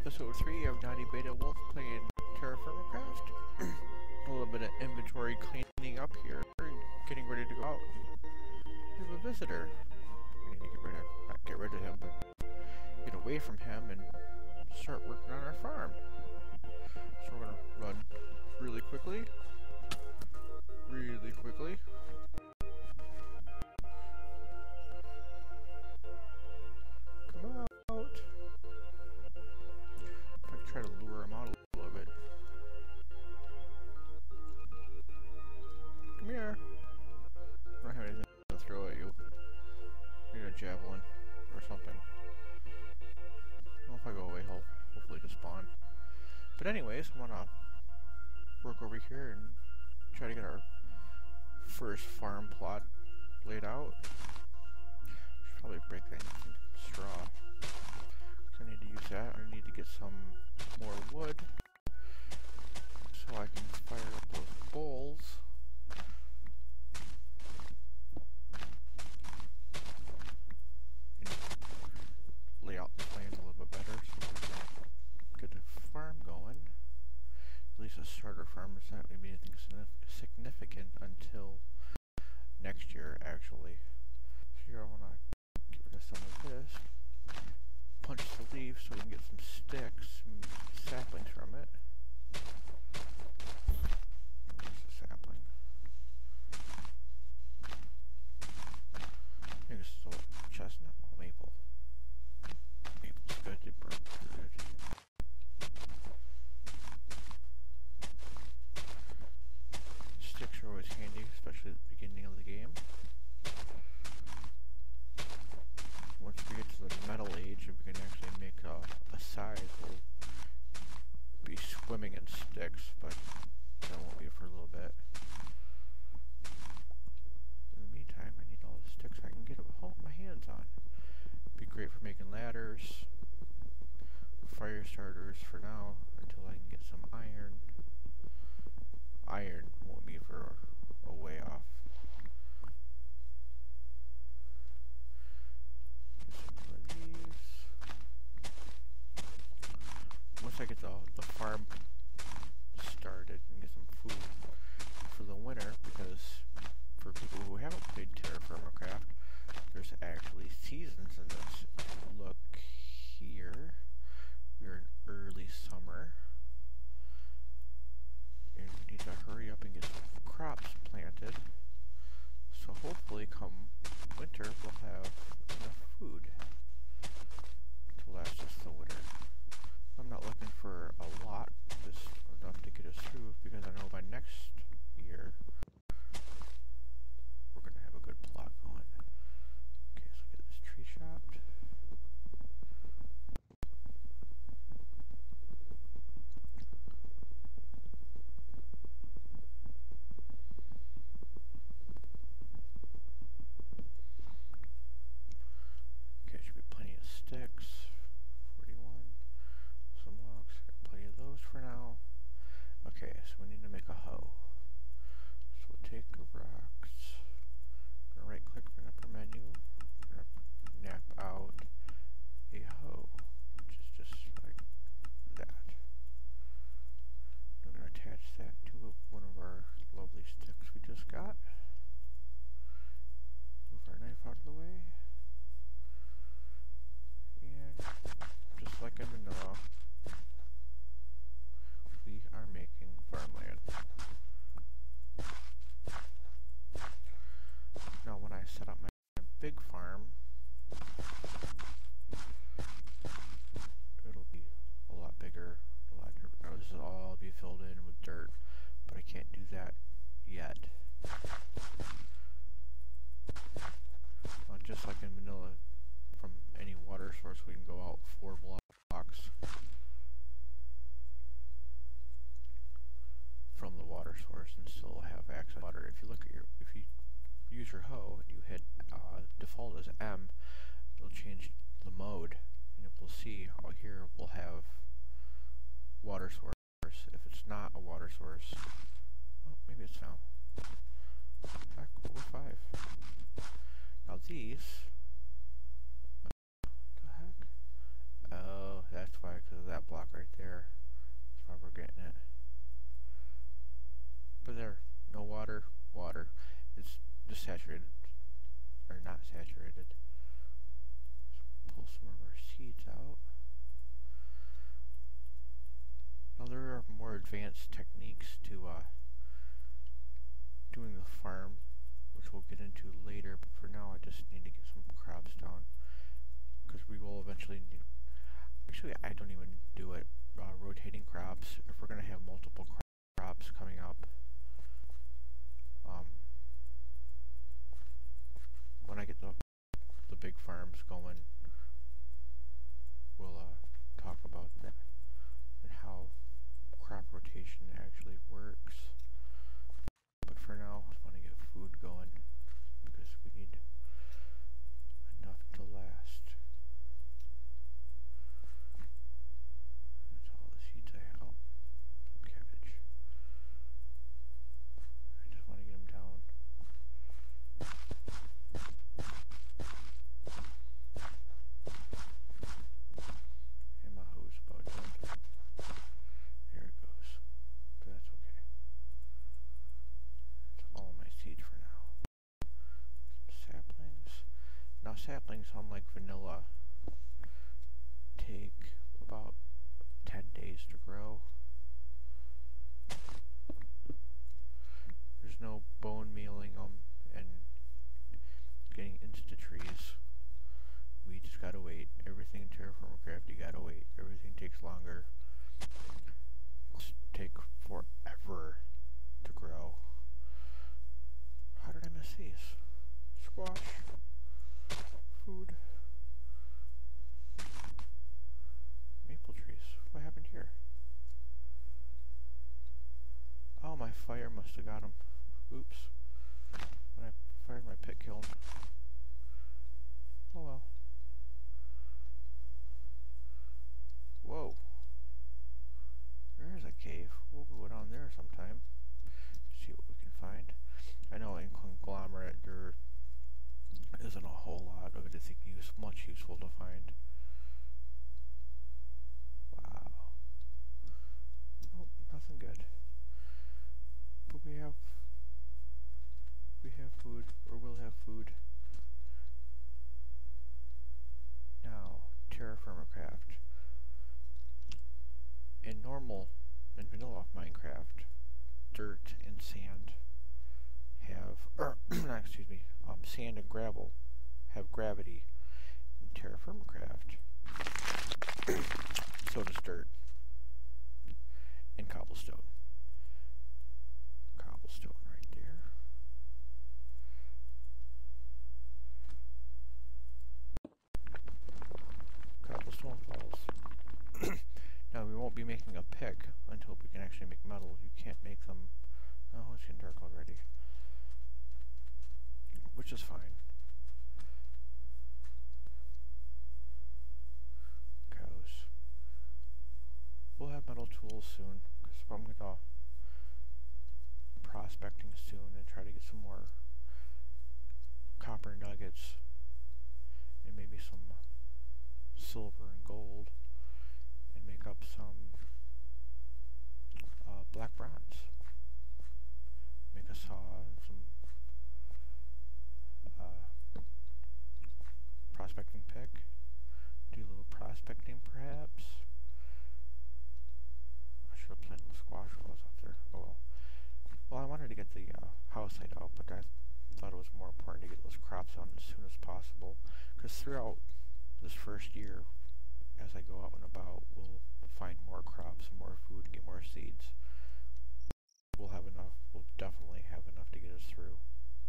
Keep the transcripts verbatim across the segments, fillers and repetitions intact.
episode three of Naughty Beta Wolf playing Terra Firma Craft. A little bit of inventory cleaning up here, getting ready to go out. We have a visitor. We need to get rid of, not get rid of him, but get away from him and start working on our farm. So we're gonna run really quickly, really quickly. Come out. If I can try to lure him out a little bit. Come here. I don't have anything to throw at you. I need a javelin or something. Well, if I go away, he'll hopefully just spawn. But anyways, I'm gonna work over here and try to get our first farm plot laid out. Should probably break that into some straw. So I need to use that. I need to get some more wood so I can fire up those bowls. Lay out the plans a little bit better so we can get a farm going. At least a starter farm. It's not going to be anything significant until next year, actually. So here I want to get rid of some of this. Punch the leaves so we can get some sticks, some saplings from it. There's a sapling. I think this is a chestnut. Oh, maple. Maple's good. It burns good. Sticks are always handy, especially at the beginning of the game. Once we get to the metal age, we can actually make a, a size, we'll be swimming in sticks, but that won't be for a little bit. In the meantime, I need all the sticks I can get my hands on. Be great for making ladders, fire starters for now, until I can get some iron. Iron won't be for a way off. Once I get the, the farm started and get some food for the winter, because for people who haven't played Terra Firma Craft, there's actually seasons in this. If you look here, we're in early summer, and we need to hurry up and get some crops planted, so hopefully come winter we'll have enough food to last us the winter. I'm not looking for a lot, just enough to get us through, because I know by next year we're going to have a good plot going. Okay, so get this tree chopped. Okay, should be plenty of sticks. forty-one. Some logs, got plenty of those for now. Okay, so we need to make a hoe. So we'll take the rocks, gonna right click, bring up our menu, we're gonna nap out a hoe, which is just like that. We're gonna attach that to one of our lovely sticks we just got. Move our knife out of the way. And just like in vanilla, we are making farmland. Now when I set up my big farm, it'll be a lot bigger, a lot different. Now this will all be filled in with dirt, but I can't do that yet. Well, just like in vanilla, from any water source we can go out four blocks from the water source and still have access to water. If you look at your, if you use your hoe and you hit uh, default as M, it'll change the mode, and we'll see out here we'll have water source. If it's not a water source, well, maybe it's now. Back over five. Now these, what the heck? Oh, that's why, because of that that block right there. That's why we're getting it. But there, no water, water. It's just saturated, or not saturated. Let's pull some of our seeds out. Now there are more advanced techniques to uh, doing the farm, which we'll get into later, but for now I just need to get some crops down, because we will eventually need, actually I don't even do it, uh, rotating crops, if we're going to have multiple cro crops coming up. Um, when I get the, the big farms going, we'll uh, talk about that and how crop rotation actually works. But for now, I just want to get food going because we need enough to last. That's all the seeds I have. Oh, some cabbage. I just want to get them down. And my hose about done. There it goes. But that's okay. That's all my seeds for now. Some saplings. Now saplings, unlike vanilla, take about ten days to grow. There's no bone mealing them and getting insta trees. We just gotta wait. Everything in Terraformacraft, you gotta wait. Everything takes longer. It's take forever to grow. How did I miss these? Squash. Food. Maple trees. What happened here? Oh, my fire must have got them. Oops. When I fired my pit kiln. Oh well. Whoa. There is a cave. We'll go down there sometime. See what we can find. I know in Conglomerate there isn't a whole lot of anything use, much useful to find. Wow. Nope, nothing good. But we have we have food, or we'll have food. Now, Terraformacraft. In normal and vanilla Minecraft, dirt and sand have, or excuse me, um, sand and gravel have gravity. In Terraformacraft, so does dirt and cobblestone. Cobblestone right there. Cobblestone falls. Now we won't be making a pick until we can actually make metal. You can't make them. Oh, it's getting dark already. Which is fine. Cows. We'll have metal tools soon, because I'm going to prospecting soon and try to get some more copper nuggets and maybe some silver and gold and make up some uh, black bronze. Make a saw and some uh, prospecting pick. Do a little prospecting perhaps. I should have planted the squash while I was up there. Oh well. Well, I wanted to get the uh, house site out, but I thought it was more important to get those crops out as soon as possible. Because throughout this first year, as I go out and about, we'll find more crops and more food and get more seeds. We'll have enough, we'll definitely have enough to get us through.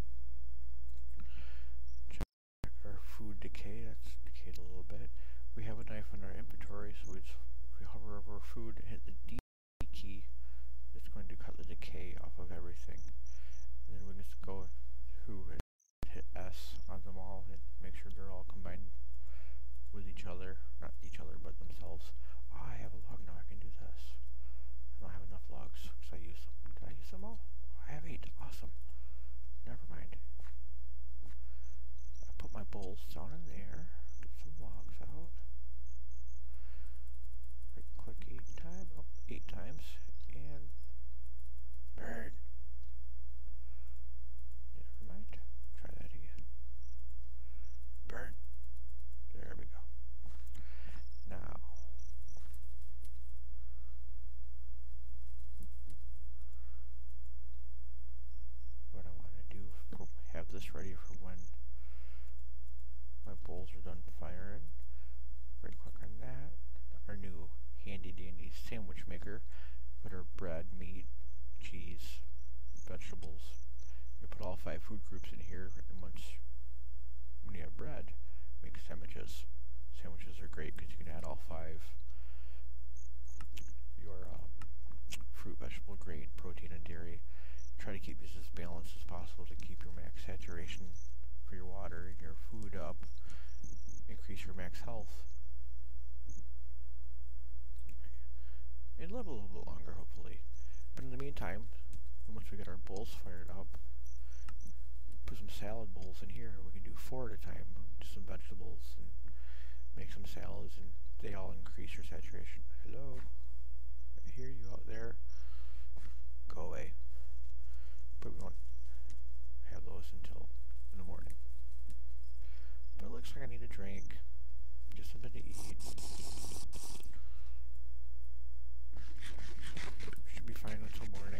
Check our food decay, that's decayed a little bit. We have a knife in our inventory, so we just, if we hover over food and hit the D key, it's going to cut the decay off of everything. And then we can just go through and hit S on them all and make sure they're all combined with each other. Not each other, but themselves. Oh, I have a log now, I can do this. I don't have enough logs, because I use them. Did I use them all? Oh, I have eight. Awesome. Never mind. I put my bowls down in there. Get some logs out. Right click this ready for when my bowls are done firing. Right click on that. Our new handy dandy sandwich maker. Put our bread, meat, cheese, vegetables. You put all five food groups in here, and once when you have bread, make sandwiches. Sandwiches are great because you can add all five. Your um, fruit, vegetable, grain, protein, and dairy. Try to keep these as balanced as possible to keep your max saturation for your water and your food up. Increase your max health. And live a little bit longer, hopefully. But in the meantime, once we get our bowls fired up, put some salad bowls in here. We can do four at a time. Do some vegetables and make some salads, and they all increase your saturation. Hello? I hear you out there. Go away. But we won't have those until in the morning. But it looks like I need a drink. Just something to eat. Should be fine until morning.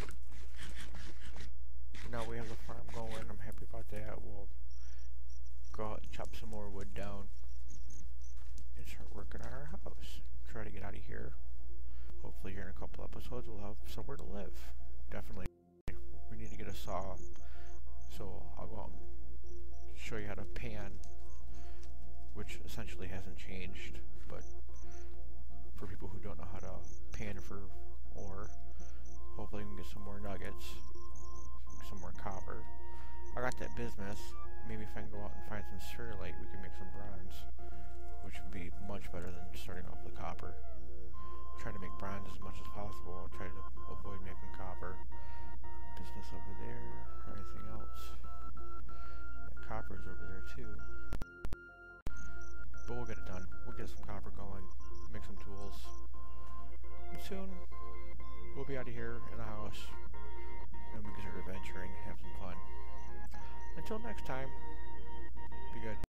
Now we have the farm going. I'm happy about that. We'll go out and chop some more wood down and start working on our house. Try to get out of here. Hopefully here in a couple episodes we'll have somewhere to live. Definitely. We need to get a saw. So I'll go out and show you how to pan, which essentially hasn't changed, but for people who don't know how to pan for ore, hopefully we can get some more nuggets, some more copper. I got that bismuth. Maybe if I can go out and find some spherulite, we can make some bronze, which would be much better than starting off with copper. Try to make bronze as much as possible. I'll try to avoid making copper. Bismuth over there, anything else. That copper's over there too. But we'll get it done. We'll get some copper going, make some tools. And soon, we'll be out of here in the house, and we can start adventuring, have some fun. Until next time, be good.